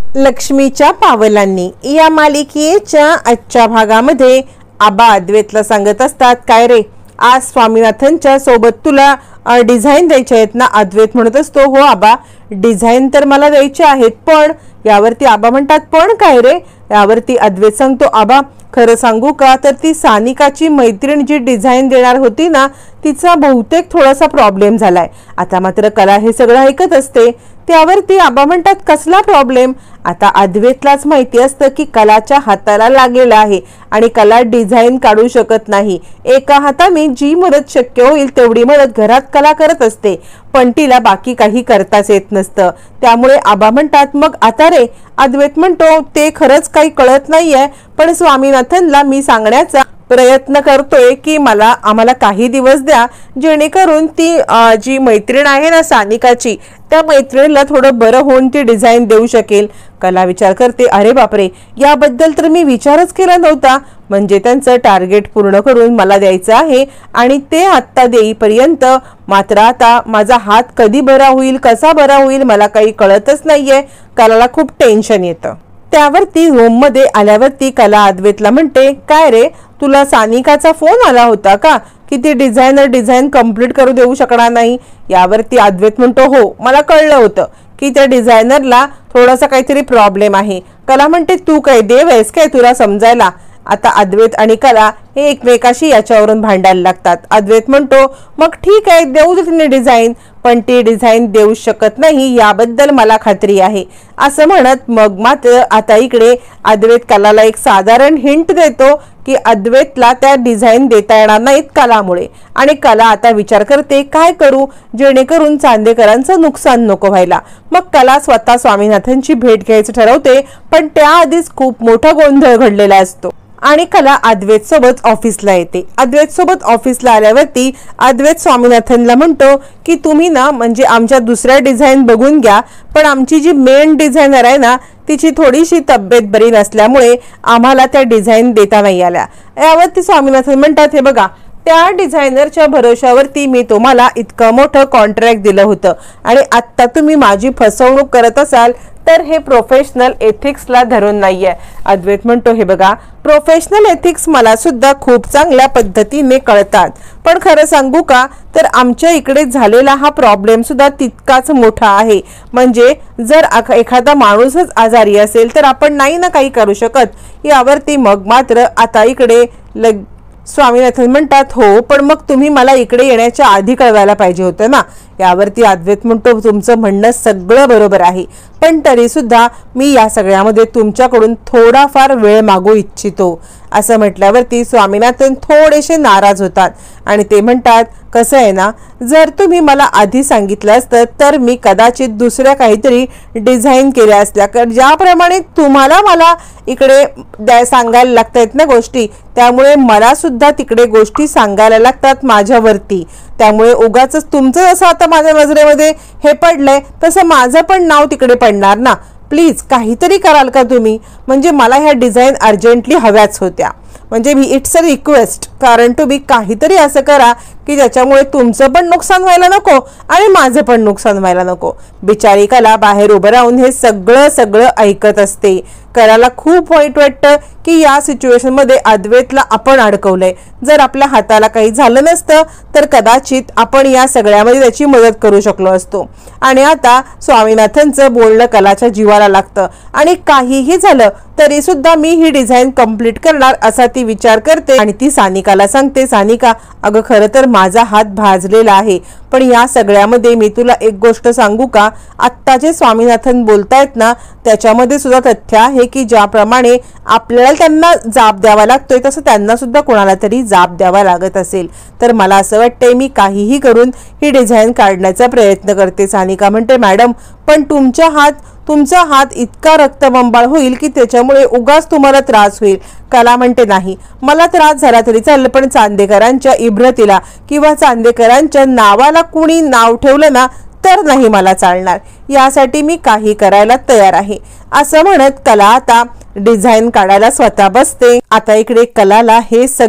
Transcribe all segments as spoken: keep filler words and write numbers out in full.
लक्ष्मीच्या पावलांनी या मालिकेच्या आजच्या भागामध्ये आबा अद्वैतला सांगत असतात, काय रे आज स्वामीनाथनच्या सोबत तुला डिझाईन द्यायचे आहेत ना? अद्वैत म्हणत असतो, हो आबा डिझाईन तर मला द्यायचे आहेत, पण यावरती आबा म्हणतात, पण काय रे? यावरती अद्वैत सांगतो, आबा खरं सांगू का, तर ती सानिकाची मैत्रीण जी डिझाईन देणार होती ना, तिचा बहुतेक थोडासा प्रॉब्लेम झालाय. आता मात्र कला हे सगळं ऐकत असते. त्यावरती आबा म्हणतात, कसला प्रॉब्लेम? आता अद्वैतलाच माहिती असतं की कलाच्या हाताला लागलेला आहे आणि कला डिझाईन काढू शकत नाही. एका हाताने जी मदत शक्य होईल तेवढी मदत घरात कला करत असते, पण तिला बाकी काही करताच येत नसतं. त्यामुळे आबा म्हणतात, मग आता रे? अद्वैत म्हणतो, ते खरंच काही कळत नाहीये, पण स्वामीनाथनला मी सांगण्याचा प्रयत्न करतोय की मला आम्हाला काही दिवस द्या, जेणेकरून ती जी मैत्रीण आहे ना सानिकाची, त्या मैत्रिणीला थोडं बरं होऊन ती डिझाईन देऊ शकेल. कला विचार करते, अरे बापरे, याबद्दल तर मी विचारच केला नव्हता. म्हणजे त्यांचं टार्गेट पूर्ण करून मला द्यायचं आहे आणि ते आत्ता देईपर्यंत मात्र आता माझा हात कधी बरा होईल, कसा बरा होईल मला काही कळतच नाहीये. कलाला खूप टेन्शन येतं. त्यावरती रूम मध्ये आल्यावरती कला अद्वैतला म्हणते, काय रे तुला सानिकाचा फोन आला होता का की ती डिझायनर डिझाईन कंप्लीट करू देऊ शकणार नाही? यावरती अद्वैत म्हणतो, हो मला कळलं होतं की त्या डिझायनरला थोडासा काहीतरी प्रॉब्लेम आहे. कला म्हणते, तू काय देव आहेस काय तुला समजायला? आता अद्वैत आणि कला हे एकमेकाशी याच्यावरून भांडायला लागतात. अद्वैत म्हणतो, मग ठीक आहे देऊ दे तिने डिझाईन, पण ती डिझाईन देऊ शकत नाही याबद्दल मला खात्री आहे. असं म्हणत मग मात्र आता इकडे अद्वैत कलाला एक साधारण हिंट देतो की अद्वैतला त्या डिझाईन देता येणार नाहीत कलामुळे. आणि कला आता विचार करते, काय करू जेणेकरून चांदेकरांचं नुकसान नको व्हायला. मग कला स्वतः स्वामीनाथनची भेट घ्यायचं ठरवते, पण त्याआधीच खूप मोठा गोंधळ घडलेला असतो आणि कला अद्वैत सोबत ऑफिसला येते. अद्वैत सोबत ऑफिसला आल्यावरती अद्वैत स्वामीनाथनला म्हणतो की तुम्ही ना म्हणजे आमच्या दुसऱ्या डिझाईन बघून घ्या, पण आमची जी मेन डिझायनर आहे ना तिची थोडीशी तब्येत बरी नसल्यामुळे आम्हाला त्या डिझाईन देता नाही आल्या. यावरती स्वामीनाथन म्हणतात, हे बघा त्या डिझायनरच्या भरोशावरती मी तुम्हाला इतकं मोठं कॉन्ट्रॅक्ट दिलं होतं आणि आत्ता तुम्ही माझी फसवणूक करत असाल तर हे प्रोफेशनल एथिक्सला धरून नाहीये. अद्वैत म्हणतो, हे बघा प्रोफेशनल एथिक्स मला सुद्धा खूप चांगल्या पद्धतीने कळतात, पण खरं सांगू का तर आमच्या इकडे झालेला हा प्रॉब्लेम सुद्धा तितकाच मोठा आहे. म्हणजे जर एखादा माणूसच आजारी असेल तर आपण नाही ना काही करू शकत. यावरती मग मात्र आता इकडे लग स्वामीनाथन म्हणतात, हो पण मग तुम्ही मला इकडे येण्याच्या आधी कळवायला पाहिजे होतं ना. यावरती अद्वैत म्हणतो, तुमचं म्हणणं सगळं बरोबर आहे, पण तरी सुद्धा मी या सगळ्यामध्ये तुमच्याकडून थोडाफार वेळ मागू इच्छितो. असं म्हटल्यावरती स्वामीनाथन थोडेसे नाराज होतात आणि ते म्हणतात, कसं आहे ना, जर तुम्ही मला आधी सांगितलं असतं तर मी कदाचित दुसऱ्या काहीतरी डिझाईन केल्या असल्या, कारण ज्याप्रमाणे तुम्हाला मला इकडे द्या सांगायला लागतात ना गोष्टी, त्यामुळे मला सुद्धा तिकडे गोष्टी सांगायला लागतात माझ्यावरती. त्यामुळे उगाच तुमचं जसं आता माझ्या नजरेमध्ये हे पडलंय तसं माझं पण नाव तिकडे पडणार ना. प्लीज काहीतरी कराल का तुम्ही? म्हणजे मला ह्या डिझाईन अर्जंटली हव्याच होत्या. म्हणजे मी इट्स अ रिक्वेस्ट, कारण तुम्ही काहीतरी असं करा की ज्याच्यामुळे तुमचं पण नुकसान व्हायला नको आणि माझं पण नुकसान व्हायला नको. बिचारी कला बाहेर उभं राहून हे सगळं सगळं ऐकत असते. कलाला खूप वाईट वाटतं की या सिच्युएशन मध्ये अद्वैतला आपण अडकवलंय. जर आपल्या हाताला काही झालं नसतं तर कदाचित आपण या सगळ्यामध्ये त्याची मदत करू शकलो असतो. आणि आता स्वामीनाथनचं बोलणं कलाच्या जीवाला लागतं आणि काहीही झालं तरी सुद्धा मी ही डिझाईन कंप्लीट करणार असा ती विचार करते. आणि ती सानिकाला सांगते, सानिका अगं खरं तर माझा हात भाजलेला आहे, पण या सगळ्यामध्ये मी तुला एक गोष्ट सांगू का, आत्ता जे स्वामीनाथन बोलतायत ना त्याच्यामध्ये सुद्धा तथ्य आहे की ज्याप्रमाणे आपल्याला त्यांना जाब द्यावा लागतोय तसं त्यांना सुद्धा कोणाला तरी जाब द्यावा लागत असेल. तर मला असं वाटतंय मी काहीही करून ही डिझाईन काढण्याचा प्रयत्न करते. सानिका म्हणते, मॅडम पण तुमच्या हात तुमचा हात इतका रक्तबंबाळ होईल की त्याच्यामुळे उगाच तुम्हाला त्रास होईल. कला म्हणते, नाही मला त्रास झाला तरी चालेल, पण चांदेकरांच्या इब्रतीला किंवा चांदेकरांच्या नावाला कुणी नाव ठेवलं ना तर नाही मला चालणार. यासाठी मी काही करायला तयार आहे. असं म्हणत कला आता डिझाईन काढायला स्वतः बसते. आता इकडे कलाला हे सगळं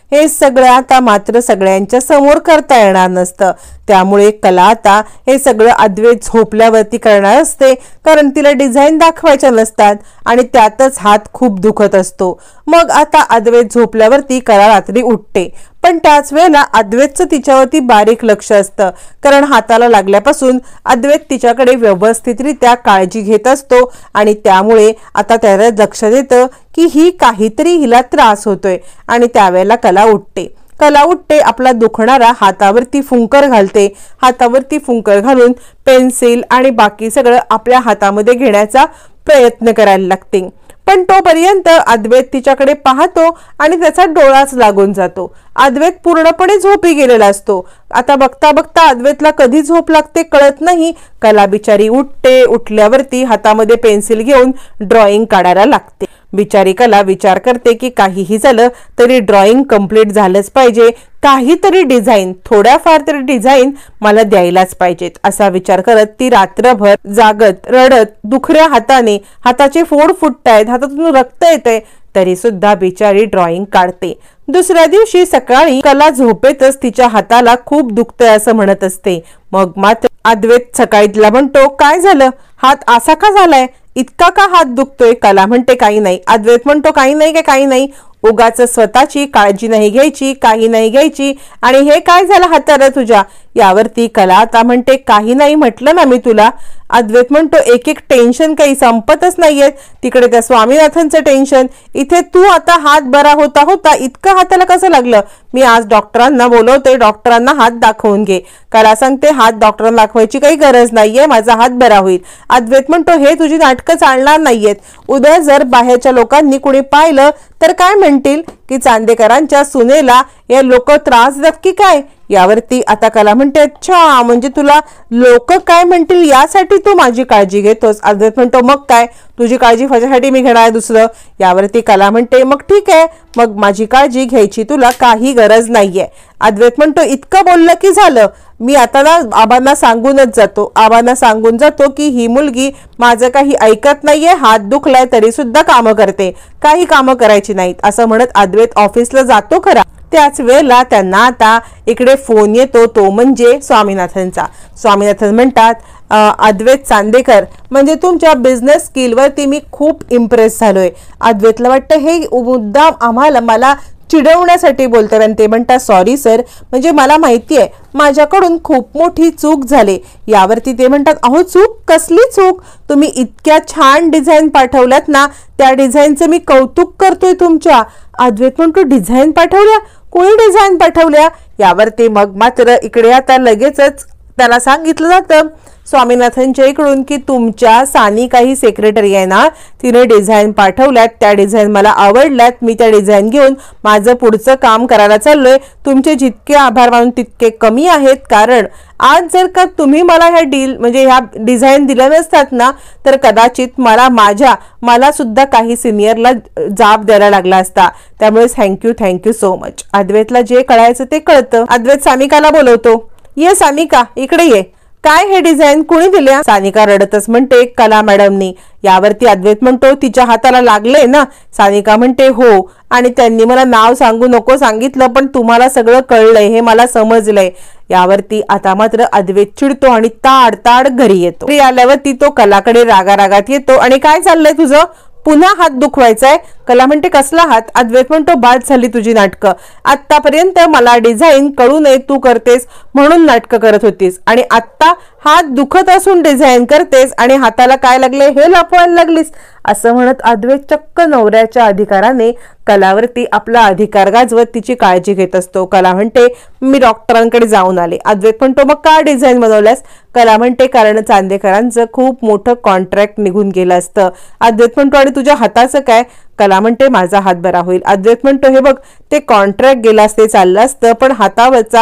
हे सगळं आता मात्र सगळ्यांच्या समोर करता येणार नसतं। त्यामुळे कला आता हे सगळं अद्वैत झोपल्यावरती करणार असते, कारण तिला डिझाईन दाखवायच्या नसतात आणि त्यातच हात खूप दुखत असतो। मग आता अद्वैत झोपल्यावरती कला रात्री उठते, पण त्याच वेळेला अद्वैतचं तिच्यावरती बारीक लक्ष असतं, कारण हाताला लागल्यापासून अद्वैत तिच्याकडे व्यवस्थितरित्या काळजी घेत असतो आणि त्यामुळे आता त्याला लक्ष देतं की ही काहीतरी हिला त्रास होतोय आणि त्यावेळेला कला उठते। कला उठते, आपला दुखणारा हातावरती फुंकर घालते, हातावरती फुंकर घालून पेन्सिल आणि बाकी सगळं आपल्या हातामध्ये घेण्याचा प्रयत्न करायला लागते। पण तोपर्यंत अद्वैत तिच्याकडे पाहतो आणि त्याचा डोळाच लागून जातो। अद्वैत पूर्णपणे झोपी गेलेला असतो। आता बघता बघता अद्वैतला कधी झोप लागते कळत नाही। कला बिचारी उठते, उठल्यावरती हातामध्ये पेन्सिल घेऊन ड्रॉइंग काढायला लागते। बिचारी कला विचार करते की काहीही झालं तरी ड्रॉइंग कंप्लीट झालंच पाहिजे, काहीतरी डिझाईन, थोड्याफार तरी डिझाईन मला द्यायलाच पाहिजेत, असा विचार करत ती रात्रभर जागत रडत दुखऱ्या हाताने, हाताचे फोड फुटतायत, हातातून रक्त येतंय, तरी सुद्धा बिचारी ड्रॉइंग काढते। दुसऱ्या दिवशी सकाळी कला झोपेतच तिच्या हाताला खूप दुखतंय असं म्हणत असते। मग मात्र अद्वैत सकाळी तिला म्हणतो, काय झालं, हात असा का झालाय, इतका का हात दुखतोय? कला म्हणते काही नाही। अद्वैत म्हणतो काही नाही काय काही नाही, उगाच स्वतःची काळजी नाही घ्यायची, काही नाही घ्यायची, आणि हे काय झालं हाताला तुझ्या? यावरती कला आता म्हणते काही नाही म्हटलं ना मी तुला। अद्वैत म्हणतो एक एक टेन्शन काही संपतच नाहीये, तिकडे त्या स्वामीनाथनचं टेन्शन, इथे तू आता हात बरा होता होता इतकं हाताला कसं लागलं? मी आज डॉक्टरांना बोलवते, डॉक्टरांना हात दाखवून घे। कला सांगते हात डॉक्टरांना दाखवायची काही गरज नाहीये, माझा हात बरा होईल। अद्वैत म्हणतो हे तुझी नाटकं चालणार नाहीयेत, उद्या जर बाहेरच्या लोकांनी कुणी पाहिलं तर काय म्हणतील की चांदेकरांच्या सुनेला या लोक त्रास देतात की काय? यावरती आता कला म्हणते अच्छा, म्हणजे तुला लोक काय म्हणतील यासाठी तू माझी काळजी घेतोस? अद्वैत म्हणतो मग काय, तुझी काळजी माझ्यासाठी मी घेणार दुसरं? यावरती कला म्हणते मग ठीक आहे, मग माझी काळजी घ्यायची तुला काही गरज नाहीये। अद्वैत म्हणतो इतकं बोललं की झालं, मी आता ना आबांना सांगूनच जातो, आबांना सांगून जातो की ही मुलगी माझं काही ऐकत नाहीये, हात दुखलाय तरी सुद्धा कामं करते, काही कामं करायची नाहीत, असं म्हणत अद्वैत ऑफिसला जातो खरा। त्याच वेळेला त्यांना आता इकडे फोन येतो, तो म्हणजे स्वामीनाथनचा। स्वामीनाथन म्हणतात अद्वैत चांदेकर, म्हणजे तुमच्या बिझनेस स्किलवरती मी खूप इम्प्रेस झालोय। अद्वैतला वाटतं हे मुद्दाम आम्हाला मला चिडवण्यासाठी बोलतात आणि ते म्हणतात सॉरी सर, म्हणजे मला माहिती आहे माझ्याकडून खूप मोठी चूक झाली। यावरती ते म्हणतात अहो चूक कसली चूक, तुम्ही इतक्या छान डिझाईन पाठवल्यात ना, त्या डिझाईनचं मी कौतुक करतोय तुमच्या। अद्वैत म्हणतो डिझाईन पाठवल्या, कोणी डिझाईन पाठवल्या? यावरती मग मात्र इकडे आता लगेचच त्याला सांगितलं जातं स्वामीनाथनच्या इकडून की तुमच्या सानी काही सेक्रेटरी आहे ना, तिने डिझाईन पाठवल्यात, त्या डिझाईन मला आवडल्यात, मी त्या डिझाईन घेऊन माझं पुढचं काम करायला चाललोय। तुमचे जितके आभार मानून तितके कमी आहेत, कारण आज जर का तुम्ही मला ह्या डील म्हणजे ह्या डिझाईन दिल्या नसतात ना, तर कदाचित मला माझ्या मला सुद्धा काही सिनियरला जाब द्यायला लागला असता। त्यामुळे थँक्यू थँक्यू सो मच। अद्वैतला जे कळायचं ते कळतं। अद्वैत सानिकाला बोलवतो, ये सानिका इकडे ये, काय हे डिझाईन कुणी दिल्या? सानिका रडतच म्हणते कला मॅडमनी। यावरती अद्वैत म्हणतो तिच्या हाताला लागले ना? सानिका म्हणते हो, आणि त्यांनी मला नाव सांगू नको सांगितलं, पण तुम्हाला सगळं कळलंय हे मला समजलंय। यावरती आता मात्र अद्वैत चिडतो आणि ताड ताड घरी येतो। घरी आल्यावरती तो कलाकडे रागा रागात येतो आणि काय चाललंय तुझं, पुन्हा हात दुखवायचाय? कला म्हणते कसला हात? अद्वैत म्हणतो बाद झाली तुझी नाटकं, आतापर्यंत मला डिझाईन कळू नये तू करतेस म्हणून नाटकं करत होतीस, आणि आत्ता हात दुखत असून डिझाईन करतेस आणि हाताला काय लागले हे लपवायला लागलीस, असं म्हणत अद्वैत चक्क नवऱ्याच्या अधिकाराने कलावरती आपला अधिकार गाजवत तिची काळजी घेत असतो। कला म्हणते मी डॉक्टरांकडे जाऊन आले। अद्वैत म्हणतो मग का डिझाईन बनवल्यास? कला म्हणते कारण चांदेकरांचं खूप मोठं कॉन्ट्रॅक्ट निघून गेलं असतं। अद्वैत म्हणतो आणि तुझ्या हाताचं काय? कला म्हणते माझा हात बरा होईल। अद्वैत म्हणतो हे बघ, ते कॉन्ट्रॅक्ट गेला असते चाललं असतं, पण हातावरचा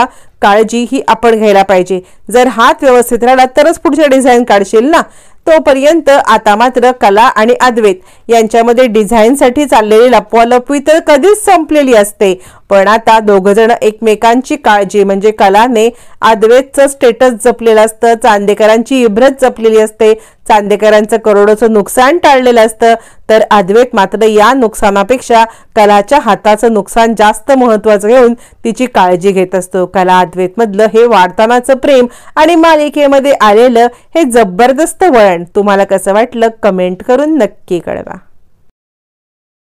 काळजी ही आपण घ्यायला पाहिजे. जर हात व्यवस्थित राहिला तरच पुढच्या डिझाईन काढशील ना. तोपर्यंत आता मात्र कला आणि अद्वैत यांच्यामध्ये डिझाईनसाठी चाललेली लपवालपवी तर कधीच संपलेली असते. पण आता दोघ जण एकमेकांची काळजी म्हणजे कलाने अद्वैतचं स्टेटस जपलेलं असतं, चांदेकरांची इब्रत जपलेली असते, चांदेकरांचं करोडोचं नुकसान टाळलेलं असतं, तर अद्वैत मात्र या नुकसानापेक्षा कलाच्या हाताचं नुकसान जास्त महत्वाचं घेऊन तिची काळजी घेत असतो. कला अद्वैत मधलं हे वाढतानाचं प्रेम आणि मालिकेमध्ये आलेलं हे जबरदस्त वळण तुम्हाला कसं वाटलं कमेंट करून नक्की कळवा.